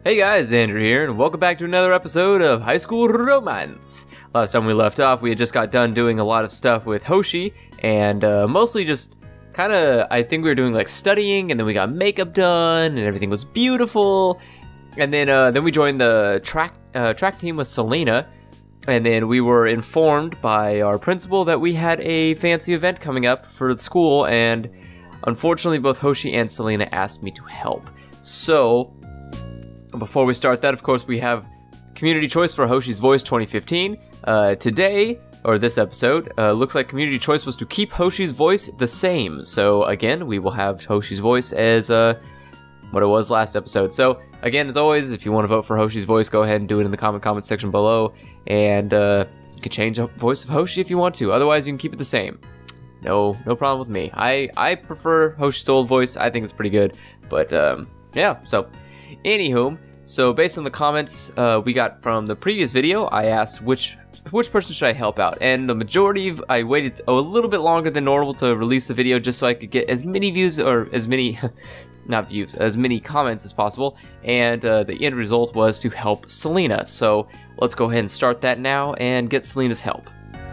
Hey guys, Andrew here, and welcome back to another episode of High School Romance. Last time we left off, we had just got done doing a lot of stuff with Hoshi, and mostly just kind of, I think we were doing like studying, and then we got makeup done, and everything was beautiful. And then we joined the track team with Selena, and then we were informed by our principal that we had a fancy event coming up for the school, and unfortunately both Hoshi and Selena asked me to help. So before we start that, of course, we have Community Choice for Hoshi's Voice 2015. Today, or this episode, looks like Community Choice was to keep Hoshi's voice the same. So again, we will have Hoshi's voice as what it was last episode. So again, as always, if you want to vote for Hoshi's voice, go ahead and do it in the comment section below. And you can change the voice of Hoshi if you want to. Otherwise, you can keep it the same. No problem with me. I prefer Hoshi's old voice. I think it's pretty good. But yeah, so anywho, so based on the comments we got from the previous video, I asked which person should I help out, and the majority I waited a little bit longer than normal to release the video just so I could get as many views, or as many not views, as many comments as possible, and the end result was to help Selena. So let's go ahead and start that now and get Selena's help.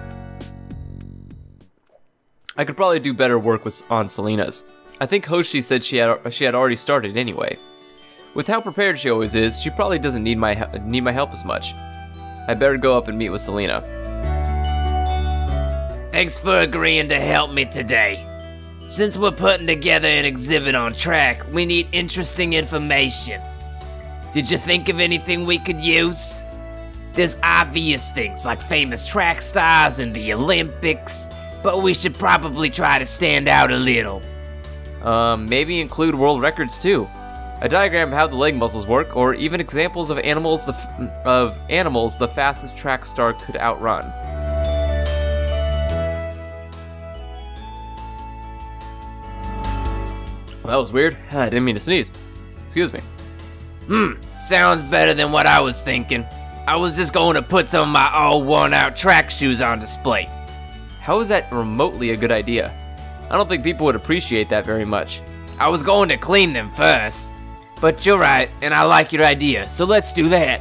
I could probably do better work on Selena's. I think Hoshi said she had already started anyway. With how prepared she always is, she probably doesn't need my help as much. I better go up and meet with Selena. Thanks for agreeing to help me today. Since we're putting together an exhibit on track, we need interesting information. Did you think of anything we could use? There's obvious things like famous track stars and the Olympics, but we should probably try to stand out a little. Maybe include world records too. A diagram of how the leg muscles work, or even examples of animals the fastest track star could outrun. Well, that was weird. I didn't mean to sneeze. Excuse me. Sounds better than what I was thinking. I was just going to put some of my all worn out track shoes on display. How is that remotely a good idea? I don't think people would appreciate that very much. I was going to clean them first. But you're right, and I like your idea, so let's do that.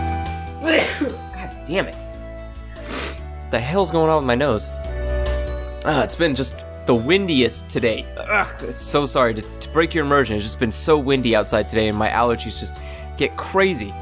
God damn it. What the hell's going on with my nose? It's been just the windiest today. So sorry to break your immersion. It's just been so windy outside today, and my allergies just get crazy.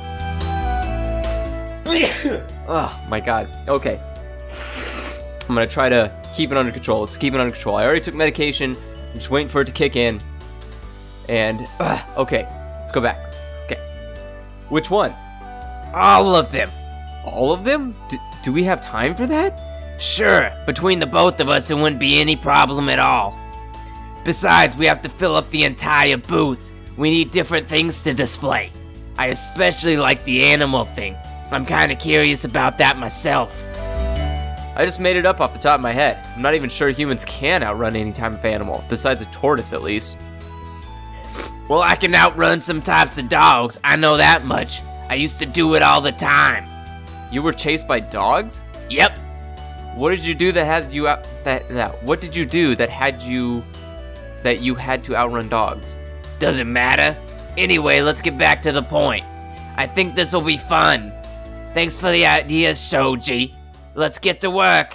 Oh my god. Okay. I'm gonna try to keep it under control. Let's keep it under control. I already took medication. I'm just waiting for it to kick in. And, okay. Let's go back. Okay. Which one? All of them. All of them? Do we have time for that? Sure. Between the both of us, it wouldn't be any problem at all. Besides, we have to fill up the entire booth. We need different things to display. I especially like the animal thing. I'm kinda curious about that myself. I just made it up off the top of my head. I'm not even sure humans can outrun any type of animal, besides a tortoise at least. Well, I can outrun some types of dogs, I know that much. I used to do it all the time. You were chased by dogs? Yep. What did you do that had you what did you do that you had to outrun dogs? Doesn't matter. Anyway, let's get back to the point. I think this will be fun. Thanks for the idea, Shoji. Let's get to work.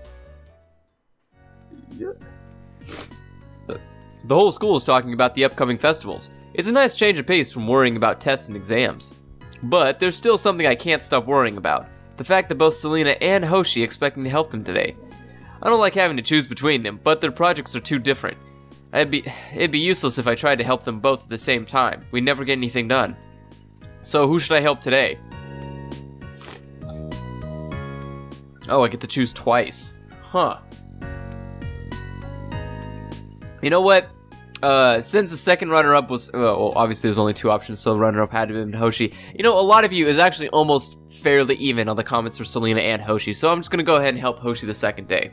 The whole school is talking about the upcoming festivals. It's a nice change of pace from worrying about tests and exams. But there's still something I can't stop worrying about. The fact that both Selena and Hoshi expect me to help them today. I don't like having to choose between them, but their projects are too different. It'd be useless if I tried to help them both at the same time. We'd never get anything done. So who should I help today? Oh, I get to choose twice. Huh. You know what? Since the second runner-up was, well, obviously there's only two options, so the runner-up had to have been Hoshi. You know, a lot of you is actually almost fairly even on the comments for Selena and Hoshi, so I'm just gonna go ahead and help Hoshi the second day.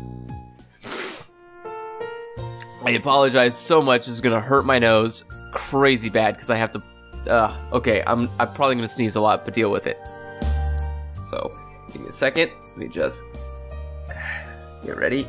I apologize so much. This is gonna hurt my nose crazy bad because I have to. Okay, I'm probably gonna sneeze a lot, but deal with it. So, give me a second. Let me just get ready.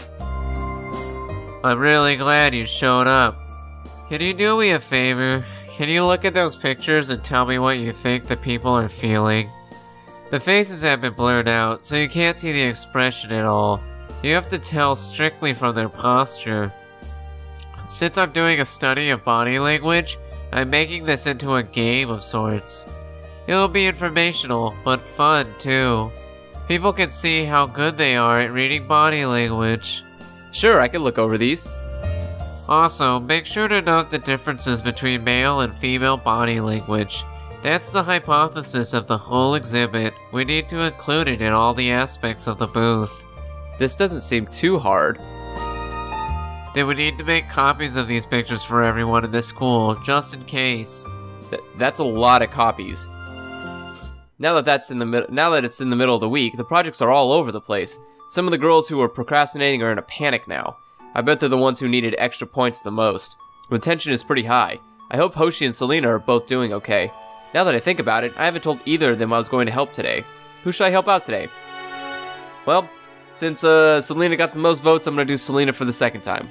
I'm really glad you showed up. Can you do me a favor? Can you look at those pictures and tell me what you think the people are feeling? The faces have been blurred out, so you can't see the expression at all. You have to tell strictly from their posture. Since I'm doing a study of body language, I'm making this into a game of sorts. It'll be informational, but fun too. People can see how good they are at reading body language. Sure, I can look over these. Also, make sure to note the differences between male and female body language. That's the hypothesis of the whole exhibit. We need to include it in all the aspects of the booth. This doesn't seem too hard. Then we need to make copies of these pictures for everyone in this school, just in case. That's a lot of copies. Now that it's in the middle of the week, the projects are all over the place. Some of the girls who were procrastinating are in a panic now. I bet they're the ones who needed extra points the most. The tension is pretty high. I hope Hoshi and Selena are both doing okay. Now that I think about it, I haven't told either of them I was going to help today. Who should I help out today? Well, since Selena got the most votes, I'm going to do Selena for the second time.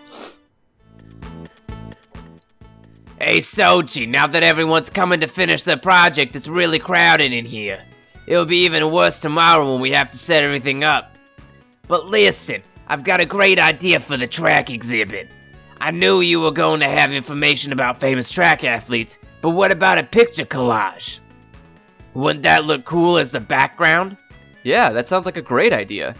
Hey Soji, now that everyone's coming to finish their project, it's really crowded in here. It'll be even worse tomorrow when we have to set everything up. But listen, I've got a great idea for the track exhibit. I knew you were going to have information about famous track athletes, but what about a picture collage? Wouldn't that look cool as the background? Yeah, that sounds like a great idea.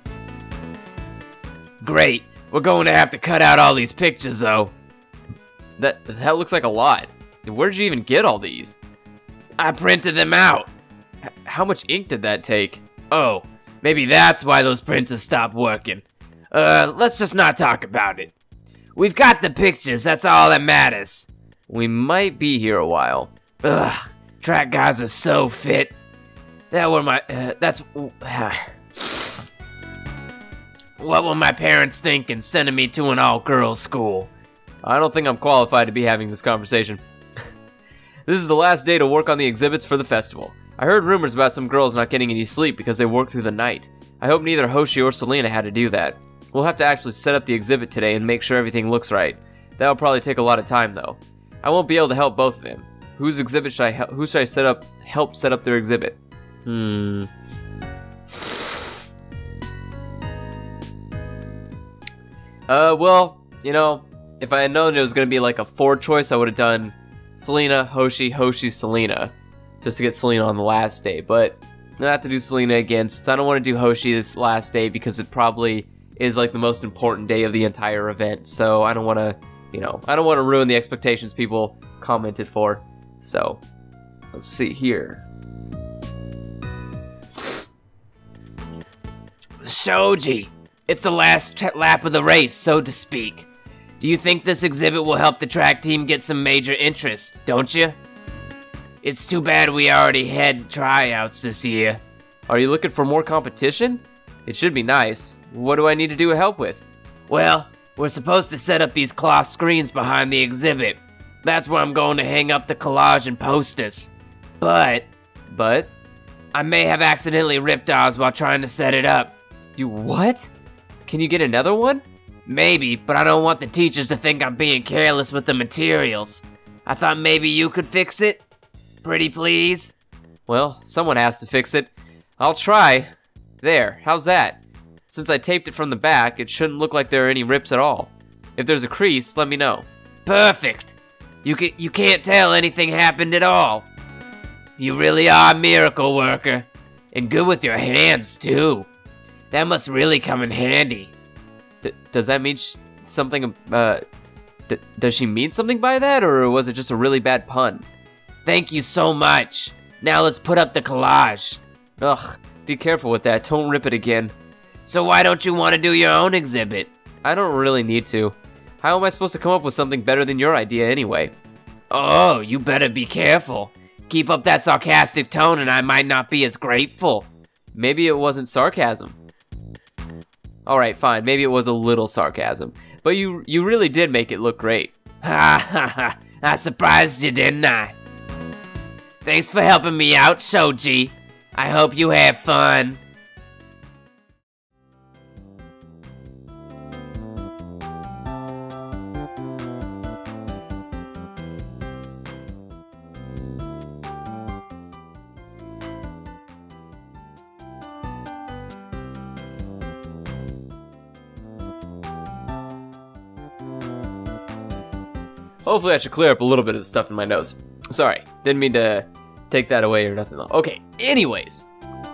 Great. We're going to have to cut out all these pictures though. That looks like a lot. Where did you even get all these? I printed them out. How much ink did that take? Oh, maybe that's why those printers stopped working. Let's just not talk about it. We've got the pictures, that's all that matters. We might be here a while. Ugh, track guys are so fit. What were my parents thinking sending me to an all-girls school? I don't think I'm qualified to be having this conversation. This is the last day to work on the exhibits for the festival. I heard rumors about some girls not getting any sleep because they worked through the night. I hope neither Hoshi or Selena had to do that. We'll have to actually set up the exhibit today and make sure everything looks right. That'll probably take a lot of time though. I won't be able to help both of them. Who should I help set up their exhibit? Well, you know, if I had known it was going to be like a 4 choice, I would have done Selena, Hoshi, Hoshi, Selena. Just to get Selena on the last day. But I have to do Selena again since I don't want to do Hoshi this last day because it probably is like the most important day of the entire event. So I don't want to, I don't want to ruin the expectations people commented for. So, let's see here. Shoji, it's the last lap of the race, so to speak. Do you think this exhibit will help the track team get some major interest, don't you? It's too bad we already had tryouts this year. Are you looking for more competition? It should be nice. What do I need to do to help with? Well, we're supposed to set up these cloth screens behind the exhibit. That's where I'm going to hang up the collage and posters. But I may have accidentally ripped ours while trying to set it up. You what? Can you get another one? Maybe, but I don't want the teachers to think I'm being careless with the materials. I thought maybe you could fix it? Pretty please? Well, someone has to fix it. I'll try. There, how's that? Since I taped it from the back, it shouldn't look like there are any rips at all. If there's a crease, let me know. Perfect. You can't tell anything happened at all. You really are a miracle worker. And good with your hands, too. That must really come in handy. Does that mean something, does she mean something by that, or was it just a really bad pun? Thank you so much. Now let's put up the collage. Ugh, be careful with that, don't rip it again. So why don't you want to do your own exhibit? I don't really need to. How am I supposed to come up with something better than your idea anyway? Oh, you better be careful. Keep up that sarcastic tone and I might not be as grateful. Maybe it wasn't sarcasm. Alright, fine, maybe it was a little sarcasm. But you really did make it look great. Ha ha ha, I surprised you, didn't I? Thanks for helping me out, Shoji. I hope you have fun. Hopefully I should clear up a little bit of the stuff in my nose. Sorry, didn't mean to take that away or nothing. Okay, anyways.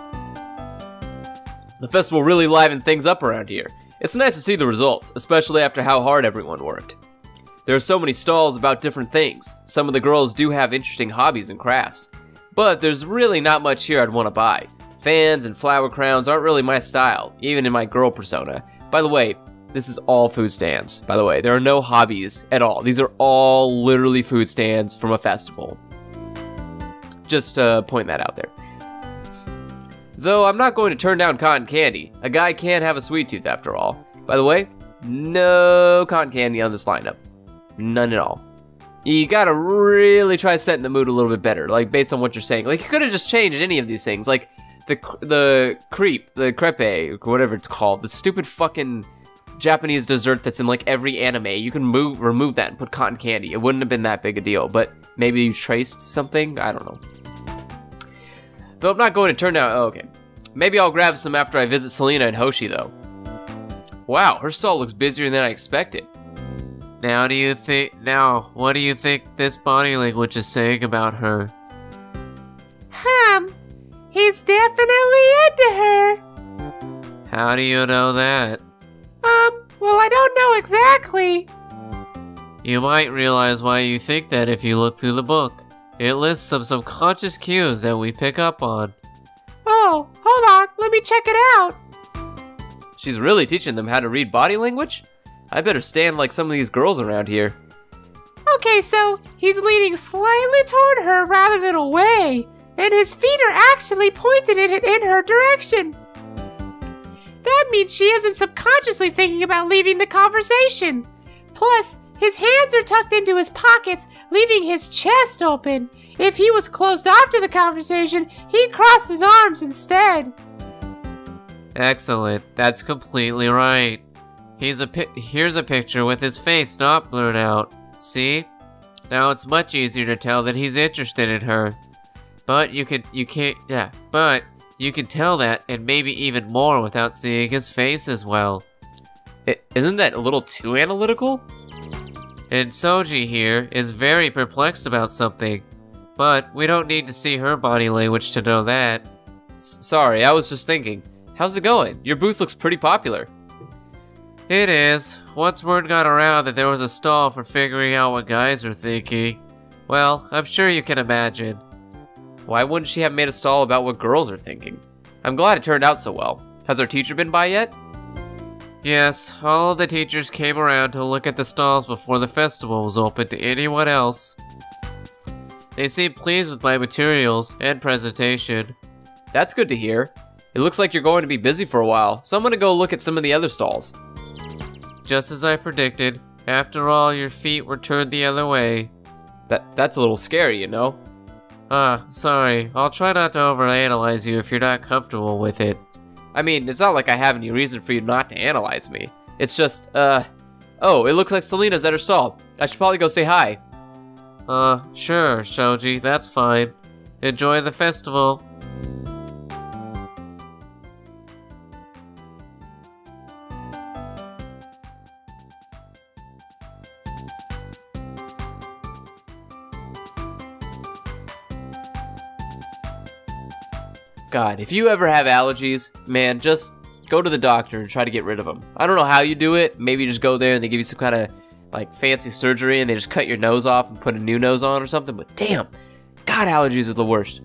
The festival really livened things up around here. It's nice to see the results, especially after how hard everyone worked. There are so many stalls about different things. Some of the girls do have interesting hobbies and crafts. But there's really not much here I'd want to buy. Fans and flower crowns aren't really my style, even in my girl persona. By the way, this is all food stands. By the way, there are no hobbies at all. These are all literally food stands from a festival. Just point that out there. Though I'm not going to turn down cotton candy. A guy can't have a sweet tooth after all. By the way, no cotton candy on this lineup. None at all. You gotta really try setting the mood a little bit better, like based on what you're saying. Like you could have just changed any of these things, like the crepe, or whatever it's called, the stupid fucking Japanese dessert that's in like every anime. You can remove that and put cotton candy. It wouldn't have been that big a deal, but maybe you traced something. I don't know. Though I'm not going to turn down. Oh, okay. Maybe I'll grab some after I visit Selena and Hoshi though. Wow, her stall looks busier than I expected. Now, what do you think this body language is saying about her? He's definitely into her. How do you know that? Well, I don't know exactly. You might realize why you think that if you look through the book. It lists some subconscious cues that we pick up on. Oh, hold on, let me check it out. She's really teaching them how to read body language? I better stand like some of these girls around here. Okay, so he's leaning slightly toward her rather than away, and his feet are actually pointed in her direction. That means she isn't subconsciously thinking about leaving the conversation. Plus, his hands are tucked into his pockets, leaving his chest open. If he was closed off to the conversation, he'd cross his arms instead. Excellent, that's completely right. Here's a picture with his face not blurred out. See? Now it's much easier to tell that he's interested in her. But you can tell that and maybe even more without seeing his face as well. Isn't that a little too analytical? And Soji here is very perplexed about something. But we don't need to see her body language to know that. Sorry, I was just thinking. How's it going? Your booth looks pretty popular. It is. Once word got around that there was a stall for figuring out what guys are thinking, well, I'm sure you can imagine. Why wouldn't she have made a stall about what girls are thinking? I'm glad it turned out so well. Has our teacher been by yet? Yes, all of the teachers came around to look at the stalls before the festival was open to anyone else. They seemed pleased with my materials and presentation. That's good to hear. It looks like you're going to be busy for a while, so I'm gonna go look at some of the other stalls. Just as I predicted. After all, your feet were turned the other way. That's a little scary, you know? Sorry. I'll try not to overanalyze you if you're not comfortable with it. I mean, it's not like I have any reason for you not to analyze me. It's just, oh, it looks like Selena's at her stall. I should probably go say hi. Sure, Shoji, that's fine. Enjoy the festival. God, if you ever have allergies, man, just go to the doctor and try to get rid of them. I don't know how you do it. Maybe you just go there and they give you some kind of like fancy surgery and they just cut your nose off and put a new nose on or something. But damn, God, allergies are the worst.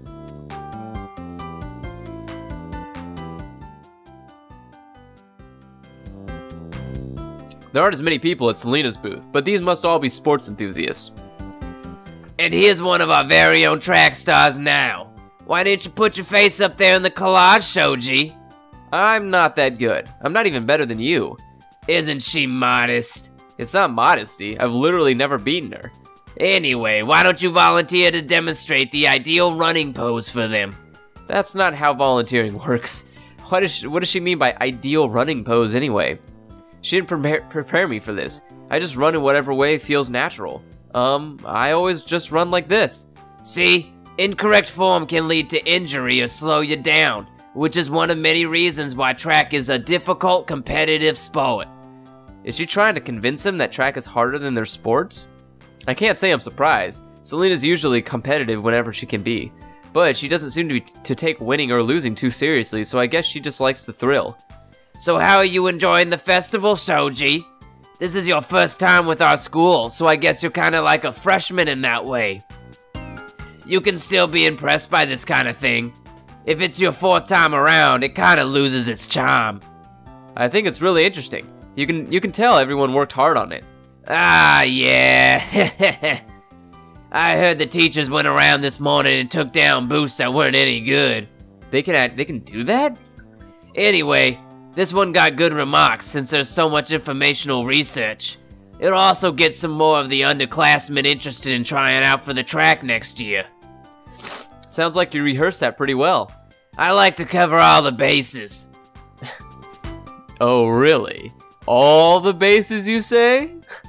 There aren't as many people at Selena's booth, but these must all be sports enthusiasts. And here's one of our very own track stars now. Why didn't you put your face up there in the collage, Shoji? I'm not that good. I'm not even better than you. Isn't she modest? It's not modesty. I've literally never beaten her. Anyway, why don't you volunteer to demonstrate the ideal running pose for them? That's not how volunteering works. What does she mean by ideal running pose anyway? She didn't prepare me for this. I just run in whatever way feels natural. I always just run like this. See? Incorrect form can lead to injury or slow you down, which is one of many reasons why track is a difficult competitive sport. Is she trying to convince him that track is harder than their sports? I can't say I'm surprised. Selena's usually competitive whenever she can be, but she doesn't seem to take winning or losing too seriously, so I guess she just likes the thrill. So how are you enjoying the festival, Shoji? This is your first time with our school, so I guess you're kinda like a freshman in that way. You can still be impressed by this kind of thing. If it's your 4th time around, it kinda loses its charm. I think it's really interesting. You can tell everyone worked hard on it. Ah, yeah. I heard the teachers went around this morning and took down booths that weren't any good. They can do that? Anyway, this one got good remarks since there's so much informational research. It'll also get some more of the underclassmen interested in trying out for the track next year. Sounds like you rehearsed that pretty well. I like to cover all the bases. Oh, really? All the bases, you say?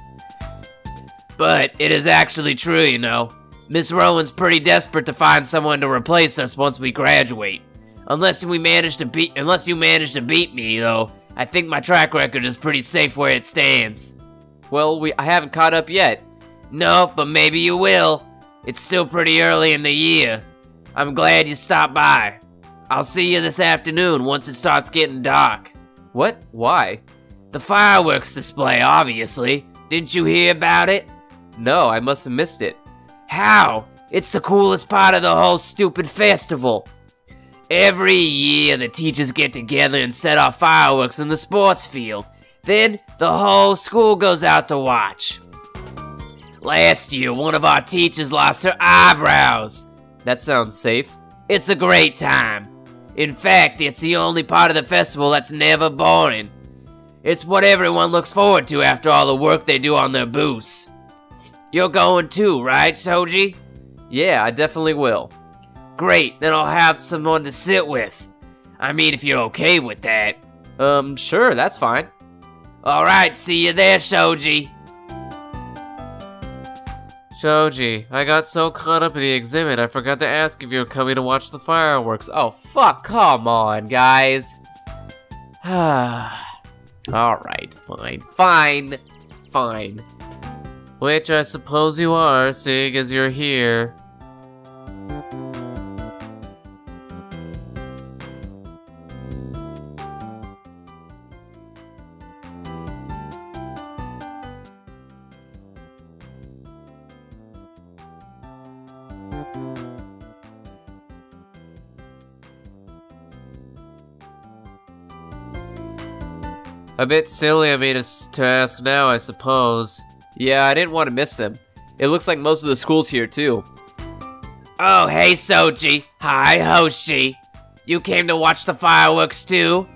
But it is actually true, you know. Miss Rowan's pretty desperate to find someone to replace us once we graduate. Unless you manage to beat me, though, I think my track record is pretty safe where it stands. Well, I haven't caught up yet. No, but maybe you will. It's still pretty early in the year. I'm glad you stopped by. I'll see you this afternoon once it starts getting dark. What? Why? The fireworks display, obviously. Didn't you hear about it? No, I must have missed it. How? It's the coolest part of the whole stupid festival. Every year, the teachers get together and set off fireworks in the sports field. Then, the whole school goes out to watch. Last year, one of our teachers lost her eyebrows. That sounds safe. It's a great time. In fact, it's the only part of the festival that's never boring. It's what everyone looks forward to after all the work they do on their booths. You're going too, right, Shoji? Yeah, I definitely will. Great, then I'll have someone to sit with. I mean, if you're okay with that. Sure, that's fine. Alright, see you there, Shoji. Shoji, I got so caught up in the exhibit, I forgot to ask if you were coming to watch the fireworks. Oh, fuck, come on, guys. Alright, fine. Which I suppose you are, seeing as you're here. A bit silly of me to ask now, I suppose. Yeah, I didn't want to miss them. It looks like most of the school's here, too. Oh, hey, Soji. Hi, Hoshi. You came to watch the fireworks, too?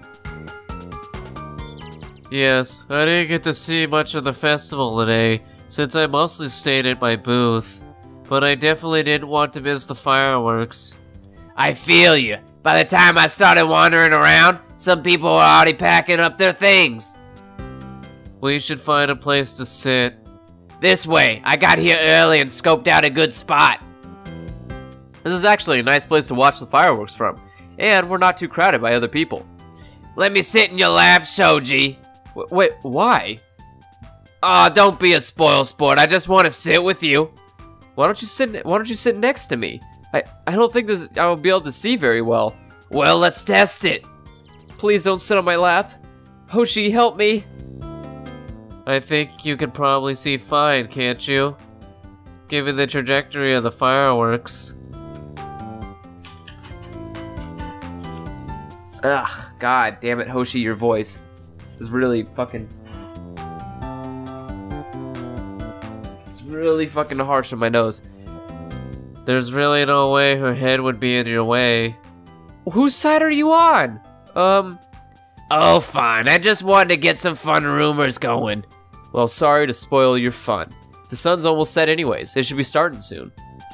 Yes, I didn't get to see much of the festival today, since I mostly stayed at my booth. But I definitely didn't want to miss the fireworks. I feel you. By the time I started wandering around, some people were already packing up their things. We should find a place to sit. This way. I got here early and scoped out a good spot. This is actually a nice place to watch the fireworks from, and we're not too crowded by other people. Let me sit in your lap, Shoji. Wait, why? Aw, don't be a spoil sport. I just want to sit with you. Why don't you sit next to me? I don't think I will be able to see very well. Well, let's test it. Please don't sit on my lap. Hoshi, help me. I think you can probably see fine, can't you? Given the trajectory of the fireworks. Ugh, god damn it, Hoshi, your voice is really fucking... It's really fucking harsh on my nose. There's really no way her head would be in your way. Whose side are you on? Oh, fine. I just wanted to get some fun rumors going. Well, sorry to spoil your fun. The sun's almost set anyways. It should be starting soon.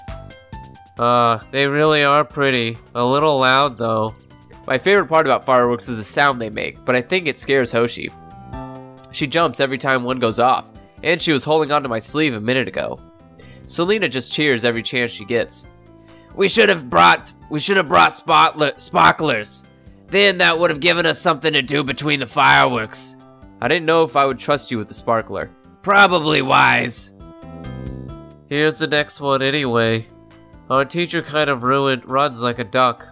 They really are pretty. A little loud, though. My favorite part about fireworks is the sound they make, but I think it scares Hoshi. She jumps every time one goes off, and she was holding onto my sleeve a minute ago. Selena just cheers every chance she gets. We should have brought sparklers. Then that would have given us something to do between the fireworks. I didn't know if I would trust you with the sparkler. Probably wise. Here's the next one anyway. Our teacher kind of runs like a duck.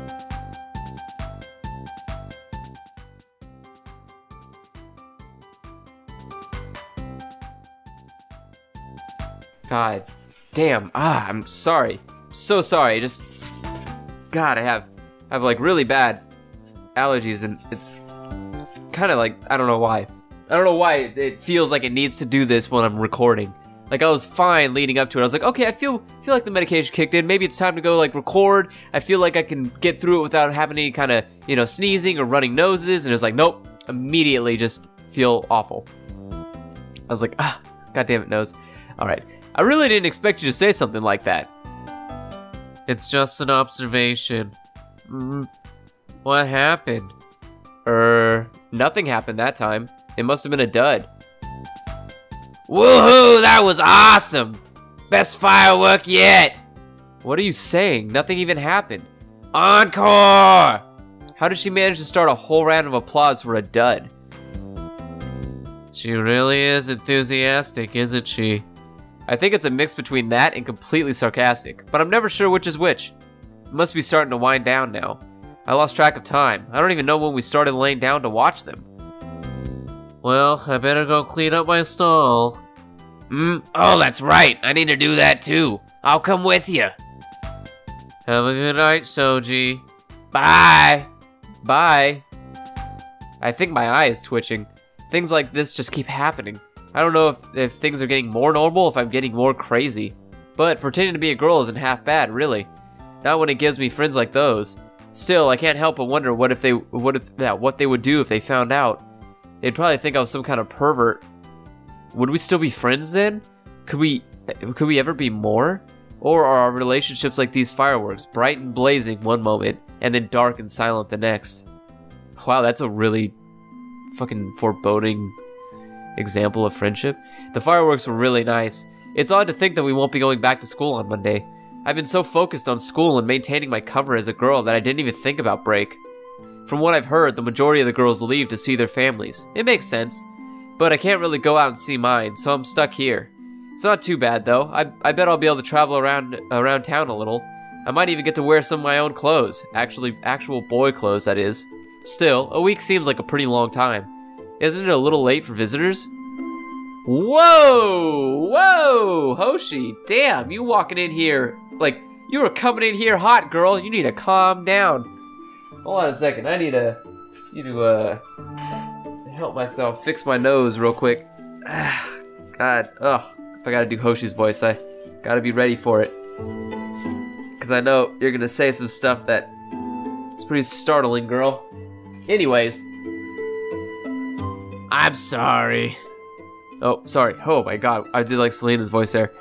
God damn. I'm sorry. So sorry. Just God, I have like really bad allergies, and it's kind of like I don't know why. I don't know why it feels like it needs to do this when I'm recording. Like I was fine leading up to it. I was like, okay, I feel like the medication kicked in. Maybe it's time to go like record. I feel like I can get through it without having any kind of, sneezing or running noses. And it was like, nope, immediately just feel awful. I was like, God damn it, nose. All right. I really didn't expect you to say something like that. It's just an observation. What happened? Nothing happened that time. It must have been a dud. Woohoo! That was awesome! Best firework yet! What are you saying? Nothing even happened. Encore! How did she manage to start a whole round of applause for a dud? She really is enthusiastic, isn't she? I think it's a mix between that and completely sarcastic, but I'm never sure which is which. It must be starting to wind down now. I lost track of time. I don't even know when we started laying down to watch them. Well, I better go clean up my stall. Oh, that's right. I need to do that too. I'll come with you. Have a good night, Soji. Bye. Bye. I think my eye is twitching. Things like this just keep happening. I don't know if things are getting more normal, if I'm getting more crazy. But pretending to be a girl isn't half bad, really. Not when it gives me friends like those. Still, I can't help but wonder what they would do if they found out. They'd probably think I was some kind of pervert. Would we still be friends then? Could we ever be more? Or are our relationships like these fireworks, bright and blazing one moment, and then dark and silent the next? Wow, that's a really fucking foreboding example of friendship. The fireworks were really nice. It's odd to think that we won't be going back to school on Monday. I've been so focused on school and maintaining my cover as a girl that I didn't even think about break. From what I've heard, the majority of the girls leave to see their families. It makes sense. But I can't really go out and see mine, so I'm stuck here. It's not too bad though. I bet I'll be able to travel around town a little. I might even get to wear some of my own clothes. Actual boy clothes, that is. Still, a week seems like a pretty long time. Isn't it a little late for visitors? Whoa! Whoa! Hoshi, damn, you walking in here, like, you were coming in here hot, girl. You need to calm down. Hold on a second, I need to help myself fix my nose real quick. God, if I gotta do Hoshi's voice, I gotta be ready for it. Because I know you're gonna say some stuff that is pretty startling, girl. Anyways. I'm sorry. Oh, sorry. Oh my god, I did like Selena's voice there.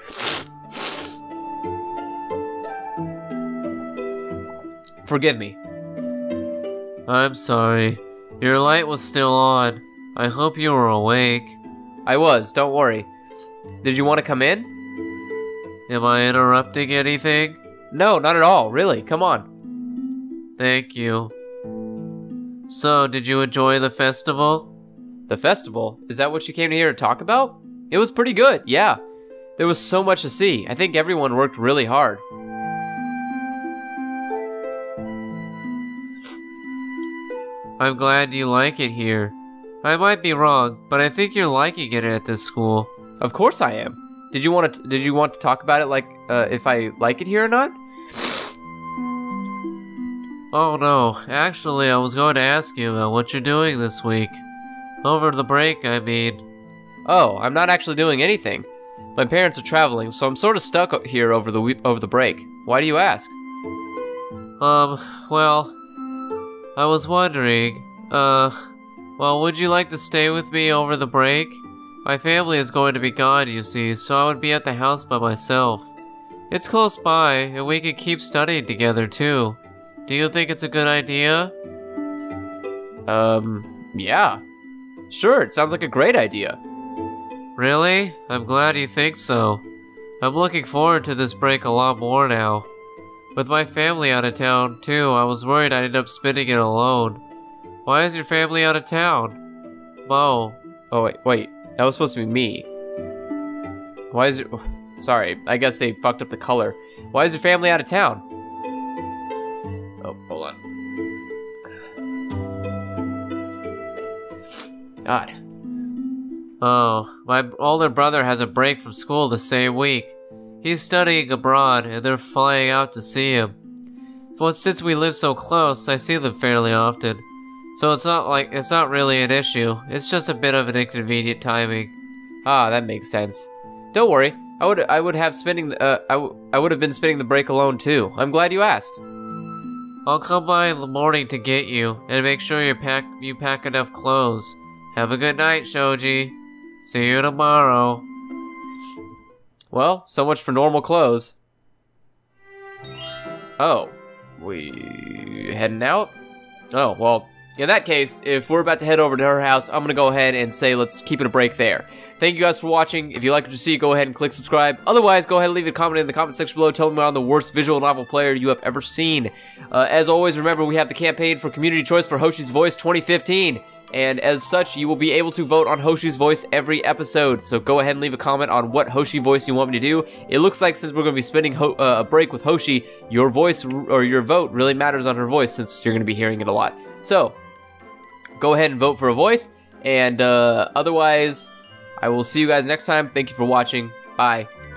Forgive me. I'm sorry. Your light was still on. I hope you were awake. I was, don't worry. Did you want to come in? Am I interrupting anything? No, not at all, really. Come on. Thank you. So, did you enjoy the festival? The festival? Is that what you came here to talk about? It was pretty good, yeah. There was so much to see. I think everyone worked really hard. I'm glad you like it here. I might be wrong, but I think you're liking it at this school. Of course I am. Did you want to talk about it, like if I like it here or not? Oh no, actually I was going to ask you about what you're doing this week. Over the break, I mean. Oh, I'm not actually doing anything. My parents are traveling, so I'm sort of stuck here over the break. Why do you ask? Well, I was wondering, well, would you like to stay with me over the break? My family is going to be gone, you see, so I would be at the house by myself. It's close by, and we could keep studying together, too. Do you think it's a good idea? Yeah. Sure, it sounds like a great idea. Really? I'm glad you think so. I'm looking forward to this break a lot more now. With my family out of town, too, I was worried I'd end up spending it alone. Why is your family out of town? Mo. Oh, wait. That was supposed to be me. Why is Sorry, I guess they fucked up the color. Why is your family out of town? Oh, hold on. God. Oh, my older brother has a break from school the same week. He's studying abroad, and they're flying out to see him. But since we live so close, I see them fairly often. So it's not really an issue. It's just a bit of an inconvenient timing. Ah, that makes sense. Don't worry. I would have been spending the break alone too. I'm glad you asked. I'll come by in the morning to get you, and make sure you pack enough clothes. Have a good night, Shoji. See you tomorrow. Well, so much for normal clothes. Oh, we heading out? Oh, well, in that case, if we're about to head over to her house, I'm gonna go ahead and say let's keep it a break there. Thank you guys for watching. If you like what you see, go ahead and click subscribe. Otherwise, go ahead and leave a comment in the comment section below telling me I'm the worst visual novel player you have ever seen. As always, remember we have the campaign for Community Choice for Hoshi's Voice 2015. And as such, you will be able to vote on Hoshi's voice every episode. So go ahead and leave a comment on what Hoshi voice you want me to do. It looks like since we're going to be spending a break with Hoshi, your voice or your vote really matters on her voice since you're going to be hearing it a lot. So go ahead and vote for a voice. And otherwise, I will see you guys next time. Thank you for watching. Bye.